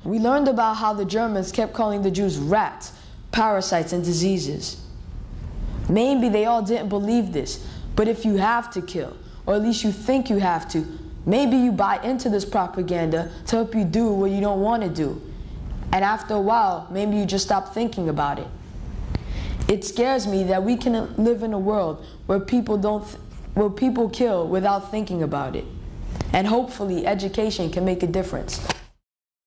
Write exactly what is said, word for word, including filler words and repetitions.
We learned about how the Germans kept calling the Jews rats, parasites, and diseases. Maybe they all didn't believe this, but if you have to kill, or at least you think you have to, maybe you buy into this propaganda to help you do what you don't want to do. And after a while, maybe you just stop thinking about it. It scares me that we can live in a world where people don't, th where people kill without thinking about it. And hopefully education can make a difference.